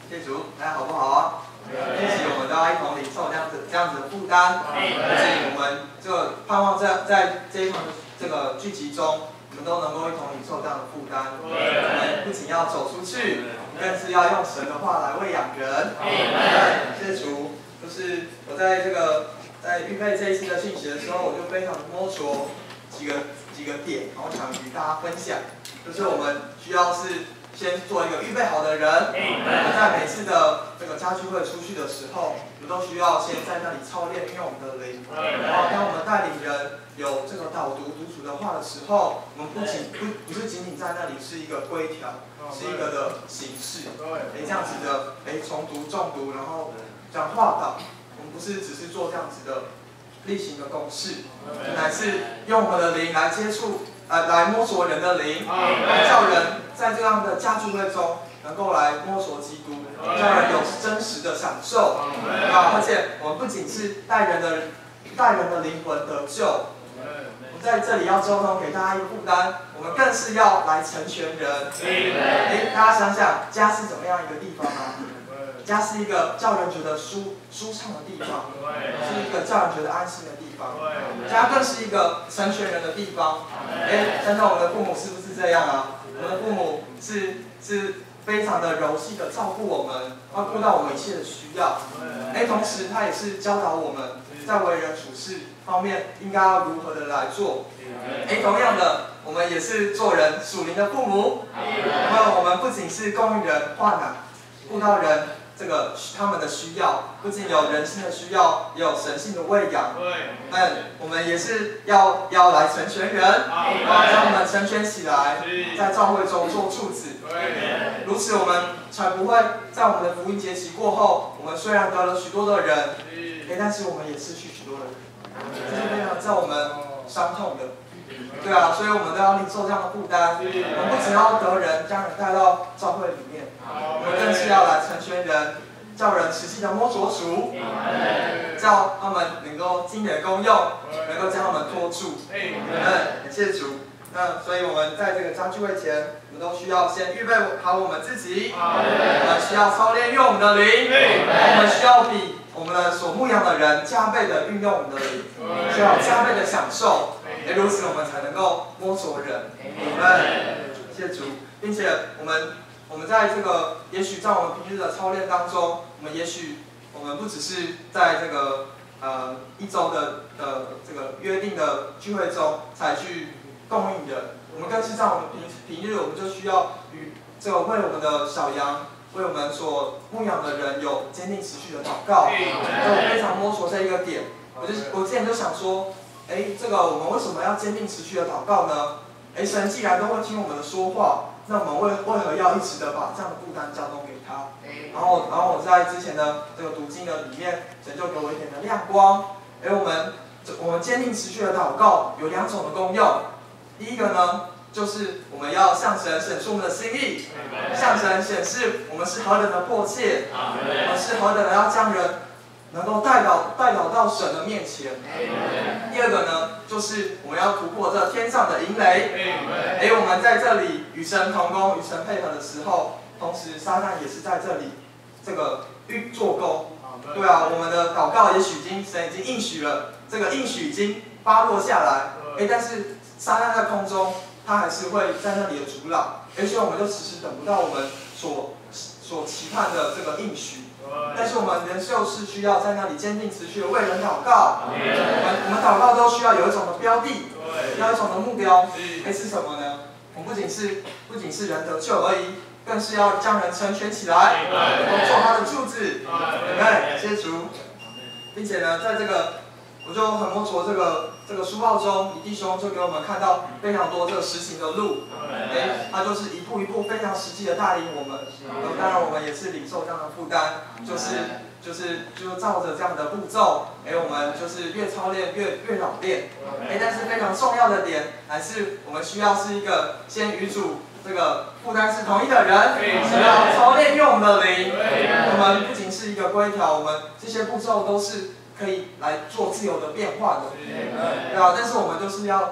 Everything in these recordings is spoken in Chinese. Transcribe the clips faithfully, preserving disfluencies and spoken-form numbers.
谢主，大家好不好啊？一起我们都要一同领受这样子这样子的负担，而且我们这个盼望在在这一场的这个聚集中，我们都能够一同领受这样的负担。我们不仅要走出去，更是要用神的话来喂养人。谢主，就是我在这个在预备这一次的信息的时候，我就非常摸索几个几个点，然后想与大家分享，就是我们需要是。先做一个预备好的人。我们在每次的这个家聚会出去的时候，我们都需要先在那里操练运用我们的灵。然后当我们带领人有这个导读读主的话的时候，我们不仅不不是仅仅在那里是一个规条，是一个的形式。哎，这样子的，哎，重读重读，然后这样话导，我们不是只是做这样子的例行的公式，乃是用我们的灵来接触。呃，来摸索人的灵，来叫人在这样的家聚会中能够来摸索基督，叫人有真实的享受啊！而且我们不仅是带人的带人的灵魂得救，我在这里要交通给大家一个负担，我们更是要来成全人。哎，大家想想，家是怎么样一个地方啊？家是一个叫人觉得舒舒畅的地方，是一个叫人觉得安心的地方。家更是一个成全人的地方。哎，想想我们的父母是不是这样啊？我们的父母是是非常的柔细的照顾我们，要顾到我们一切的需要。哎，同时他也是教导我们在为人处事方面应该要如何的来做。哎，同样的，我们也是做人属灵的父母。那我们不仅是供应人换奶，顾到人。这个他们的需要，不仅有人性的需要，也有神性的喂养。那我们也是要要来成全人，然后将我们成全起来，在教会中做柱子。如此，我们才不会在我们的福音节期过后，我们虽然得了许多的人，哎，但是我们也失去许多的人，这是非常让我们伤痛的。对啊，所以我们都要领受这样的负担。我们不仅要得人，将人带到教会里面，我们更是要来成全人，叫人实际的摸索主，叫他们能够经典功用，能够将他们托住。嗯，感谢主。那所以我们在这个家聚会前，我们都需要先预备好我们自己，我们需要操练用我们的灵，我们需要比我们的所牧养的人加倍的运用我们的灵，需要加倍的享受。也如此，我们才能够摸索人。我们谢主，并且我们我们在这个，也许在我们平日的操练当中，我们也许我们不只是在这个呃一周的的这个约定的聚会中才去供应人，我们更是在我们平平日，我们就需要与这个为我们的小羊。为我们所牧养的人有坚定持续的祷告，所以我非常摸索这一个点。我就我之前就想说。哎，这个我们为什么要坚定持续的祷告呢？哎，神既然都会听我们的说话，那我们为为何要一直的把这样的负担交托给他？然后，然后我在之前的这个读经的里面，神就给我一点的亮光。哎，我们我们坚定持续的祷告有两种的功用。第一个呢，就是我们要向神显出我们的心意，向神显示我们是何等的迫切，我们是何等的要将人。能够带导带导到神的面前。第二个呢，就是我们要突破这天上的营垒。哎，我们在这里与神同工、与神配合的时候，同时撒旦也是在这里这个运做工。对啊，我们的祷告也许已经神已经应许了，这个应许已经发落下来。哎，但是撒旦在空中，他还是会在那里的阻挡。哎，所以我们就迟迟等不到我们所所期盼的这个应许。但是我们人就是需要在那里坚定持续的为人祷告。我们我们祷告都需要有一种的标的，要有一种的目标。哎，是什么呢？我们不仅是不仅是人得救而已，更是要将人成全起来，能够做他的柱子。对，感谢主。并且呢，在这个我就很摸索这个这个书报中，李弟兄就给我们看到非常多这个实行的路。哎，他就是一步一步非常实际的带领我们。当然，我们也是领受这样的负担，就是就是就照着这样的步骤，哎，我们就是越操练越越老练。哎，但是非常重要的点，还是我们需要是一个先与主这个负担是同一的人，需要操练用我们的灵。我们不仅是一个规条，我们这些步骤都是可以来做自由的变化的。对啊，但是我们就是要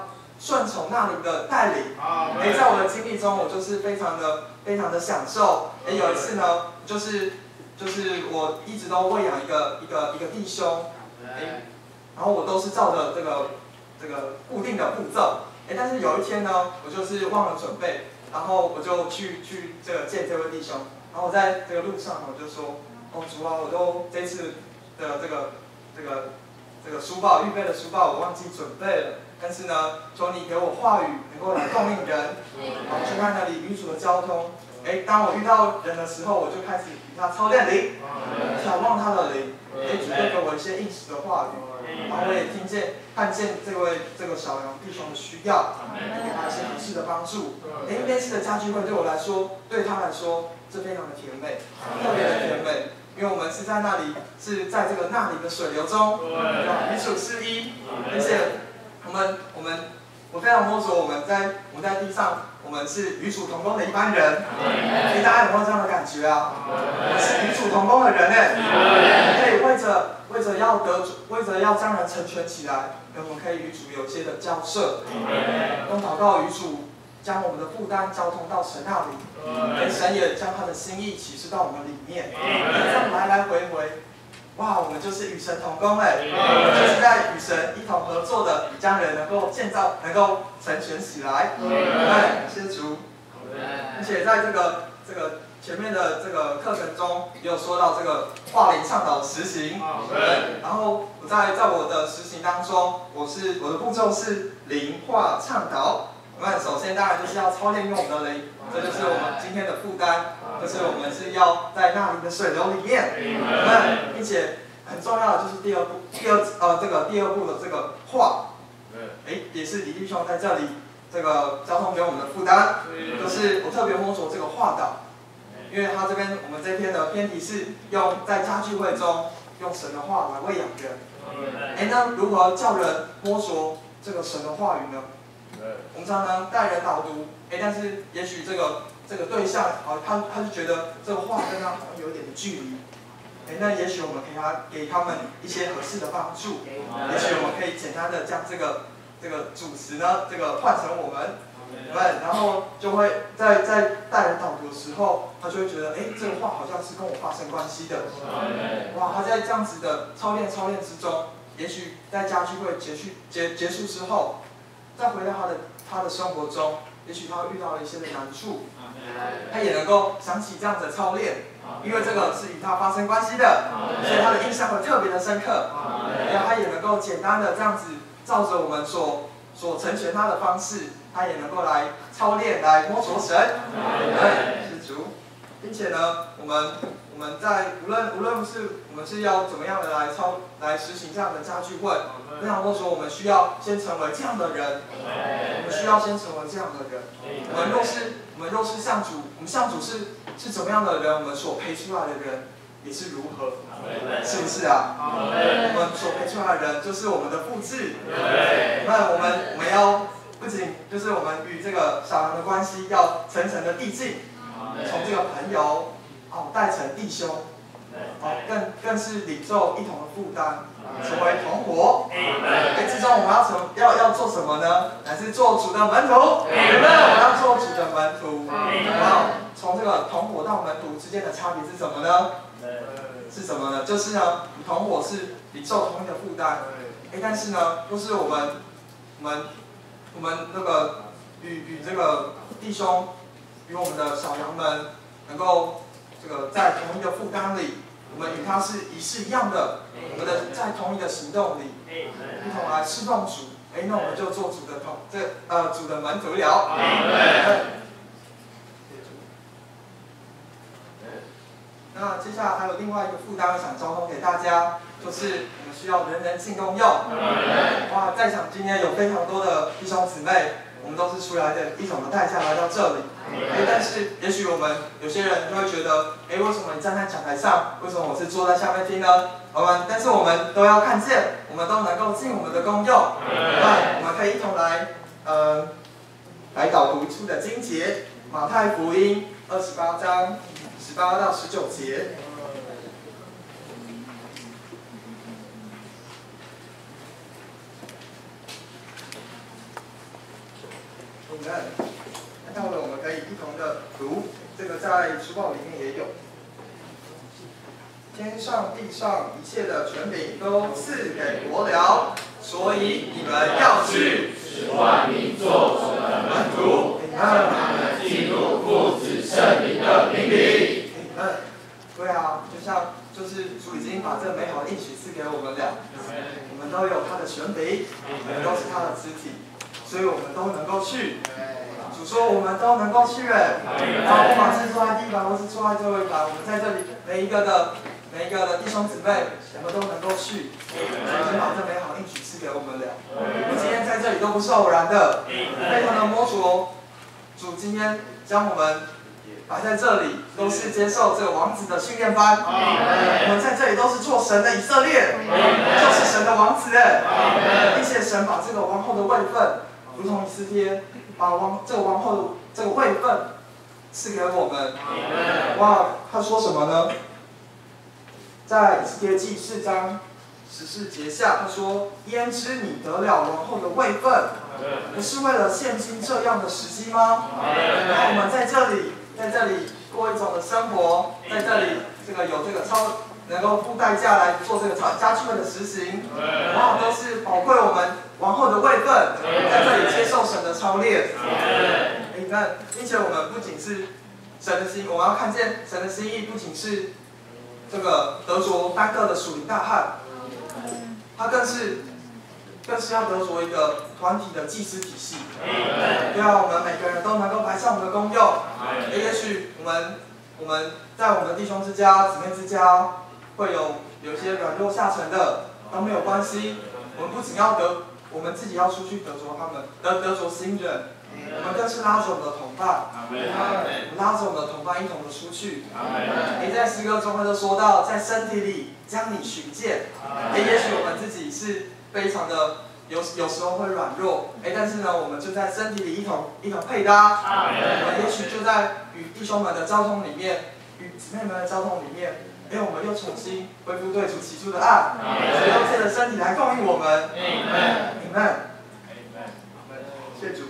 顺从那灵的带领。哎，在我的经历中，我就是非常的非常的享受。哎，有一次呢，就是就是我一直都喂养一个一个一个弟兄，哎，然后我都是照着这个这个固定的步骤。哎，但是有一天呢，我就是忘了准备，然后我就去去这个见这位弟兄，然后我在这个路上我就说，哦主啊，我都这次的这个这个这个书报预备的书报我忘记准备了。但是呢，求你给我话语，能够来供应人，然后去看那里与主的交通。哎，当我遇到人的时候，我就开始与他操练灵，眺望他的灵，哎，主会给我一些应许的话语，然后我也听见、看见这位这个小羊弟兄的需要，给他一些合适的帮助。哎，那次的家聚会对我来说，对他来说是非常的甜美，特别的甜美。因为我们是在那里，是在这个那里的水流中，与主是一，而且我们我们我非常摸索，我们在我们在地上，我们是与主同工的一般人。所以大家有没有这样的感觉啊？我们是与主同工的人哎，我们可以为着为着要得主，为着要将人成全起来，我们可以与主有一些的交涉，用祷告与主将我们的负担交通到神那里。神也将他的心意启示到我们里面，这样来来回回，哇，我们就是与神同工哎，我们就是在与神一同合作的，将人能够建造，能够成全起来。哎，感谢主。而且在这个这个前面的这个课程中，也有说到这个化灵倡导实行。然后我在在我的实行当中，我是我的步骤是灵化倡导。那首先当然就是要操练用我们的灵。这就是我们今天的负担，就是我们是要在那灵的水流里面，那并且很重要的就是第二步，第二呃这个第二步的这个话，哎，也是李弟兄在这里这个交通给我们的负担，就是我特别摸索这个话导，因为他这边我们这篇的篇题是用在家聚会中用神的话来喂养人，哎，那如何叫人摸索这个神的话语呢？我们常常带人导读，哎，但是也许这个这个对象，哦，他他就觉得这个话跟他好像有一点的距离，哎，那也许我们给他给他们一些合适的帮助，也许我们可以简单的将这个这个主词呢，这个换成我们，对，然后就会在在带人导读的时候，他就会觉得，哎，这个话好像是跟我发生关系的，哇，他在这样子的操练操练之中，也许在家聚会结束结结束之后。再回到他的他的生活中，也许他会遇到了一些的难处，他也能够想起这样子的操练，因为这个是与他发生关系的，所以他的印象会特别的深刻。然后他也能够简单的这样子照着我们所所成全他的方式，他也能够来操练，来摸索神，对，是主，并且呢，我们我们在无论无论是我们是要怎么样的来操来实行这样的家聚会。非常多时候，我们需要先成为这样的人，我们需要先成为这样的人。我们若是我们若是像主，我们像主是是怎么样的人，我们所培出来的人也是如何，是不是啊？我们所培出来的人就是我们的复制。那我们我们要不仅就是我们与这个小羊的关系要层层的递进，从这个朋友哦带成弟兄，哦更更是领受一同的负担。成为同伙，哎，最终我们要成要要做什么呢？乃是做主的门徒。我们要做主的门徒。然后从这个同伙到门徒之间的差别是什么呢？是什么呢？就是呢，同伙是领受同一的负担，哎，但是呢，就是我们我们我们那个与与这个弟兄与我们的小羊们能够这个在同一个负担里。我们与他是一是一样的，我们的在同一个行动里，一同来侍奉主。哎，那我们就做主的同这呃主的门徒了。那接下来还有另外一个负担，想交通给大家，就是我们需要人人尽功用。哇，在场今天有非常多的弟兄姊妹，我们都是出来的一种的代价来到这里。哎，但是也许我们有些人就会觉得，哎，为什么你站在讲台上，为什么我是坐在下面听呢？我们，但是我们都要看见，我们都能够尽我们的功用。那我们可以一同来，呃，来导读出的经节，马太福音二十八章十八到十九节。 那到了我们可以一同的读，这个在书报里面也有。天上地上一切的权柄都赐给国了，所以你们要去， 使万民做我的门徒，让他们进入父子圣灵的名里。 嗯，对啊，就像就是主已经把这美好的应许赐给我们了，我们都有他的权柄，我们都是他的肢体，所以我们都能够去。主说我们都能够去，然后不管是坐在第一排或是坐在最后一排，我们在这里每一个的。每一个的弟兄姊妹，我们都能够去，已经把这美好应许赐给我们了。我们今天在这里都不是偶然的，非常的摸着。主今天将我们摆在这里，都是接受这个王子的训练班。我们在这里都是做神的以色列，就是神的王子，并且神把这个王后的位分，如同以斯帖把王这个王后的这个位分赐给我们。哇，他说什么呢？在以斯帖记四章十四节下，他说：“焉知你得了王后的位分，不是为了现今这样的时机吗？”然后我们在这里，在这里过一种的生活，在这里这个有这个超能够付代价来做这个家具们的实行，然后都是宝贵我们王后的位分，在这里接受神的操练。你看，并且我们不仅是神的心，我们要看见神的心意，不仅是。这个得着单个的属灵大汉，他更是更是要得着一个团体的祭司体系，对啊，我们每个人都能够排上我们的功用。也许我们我们在我们弟兄之家、姊妹之家会有有些软弱下沉的，都没有关系。我们不仅要得，我们自己要出去得着他们，得得着新人。我们更是拉着我们的同伴，拉着我们的同伴一同的出去。你在诗歌中，他就说到，在身体里将你寻见。哎，也许我们自己是非常的有有时候会软弱，哎，但是呢，我们就在身体里一同一同配搭。我们也许就在与弟兄们的交通里面，与姊妹们的交通里面，哎，我们又重新恢复对主起初的爱，使用这个身体来供应我们。你们，谢主。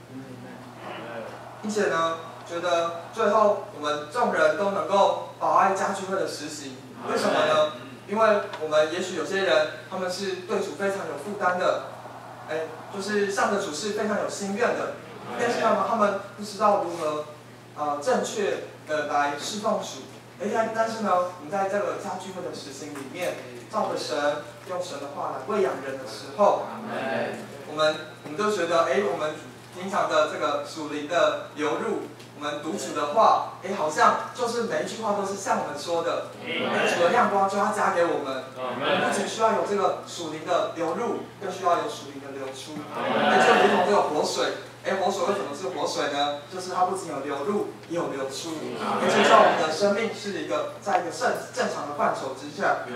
并且呢，觉得最后我们众人都能够保爱家聚会的实行，为什么呢？因为我们也许有些人他们是对主非常有负担的，哎，就是向着主是非常有心愿的，但是呢，他们不知道如何呃正确的来侍奉主，哎，但但是呢，我们在这个家聚会的实行里面，照着神用神的话来喂养人的时候，我们我们都觉得，哎，我们。平常的这个属灵的流入，我们读主的话，哎，好像就是每一句话都是像我们说的，哎，主的亮光就要加给我们。我们不仅需要有这个属灵的流入，更需要有属灵的流出。哎，就如同这个活水，哎，活水为什么是活水呢？就是它不仅有流入，也有流出，也就是说我们的生命是一个在一个正正常的范畴之下。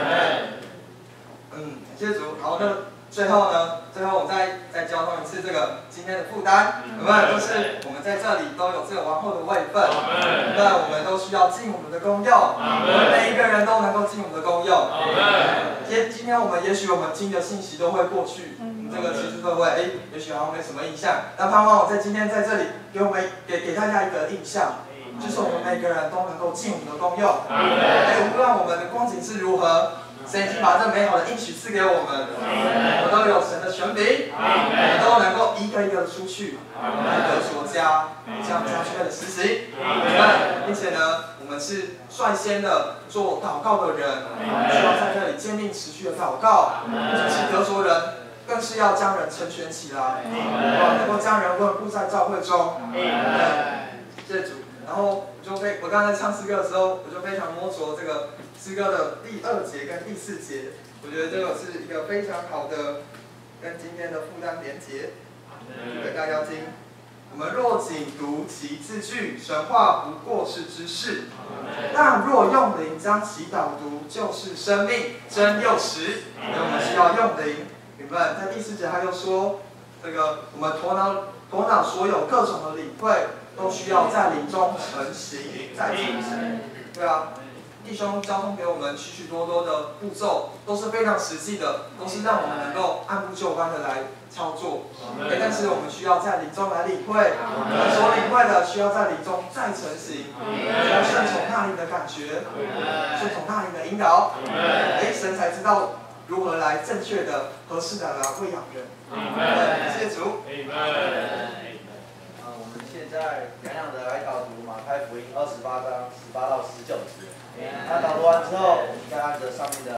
嗯，感谢主。好，那。最后呢，最后我们再再交通一次这个今天的负担，有没有？都是我们在这里都有这个王后的位分，那我们都需要尽我们的功用，我们每一个人都能够尽我们的功用。今今天我们也许我们听的信息都会过去，这个其实会不会哎，也许好像没什么印象，但盼望我在今天在这里给我们给给大家一个印象，就是我们每个人都能够尽我们的功用，哎，无论我们的光景是如何。神已经把这美好的应许赐给我们，我们都有神的权柄，我们都能够一个一个的出去，来得着家，将家聚会的实行。并且呢，我们是率先的做祷告的人，需要在这里坚定持续的祷告，就是得着人，更是要将人成全起来，能够将人稳固在教会中。谢谢主。然后我就非我刚才唱诗歌的时候，我就非常摸着这个。诗歌的第二节跟第四节，我觉得这个是一个非常好的跟今天的负担连结。给大家听，我们若仅读其字句，神话不过是知识；但若用灵将其导读，就是生命，真又实。所以我们需要用灵。你们在第四节他又说，这个我们头脑头脑所有各种的领会，都需要在灵中成型，在成型。对啊。 弟兄交通给我们许许多多的步骤，都是非常实际的，都是让我们能够按部就班的来操作。欸、但是我们需要在灵中来领会，所领会的需要在灵中再成型，需要顺从那灵的感觉，顺从那灵的引导，哎、欸，神才知道如何来正确的、合适的来喂养人。谢谢主。 啊，我们现在洋洋的来导读马太福音二十八章十八到十九节。那导读完之后，我们再按着上面的。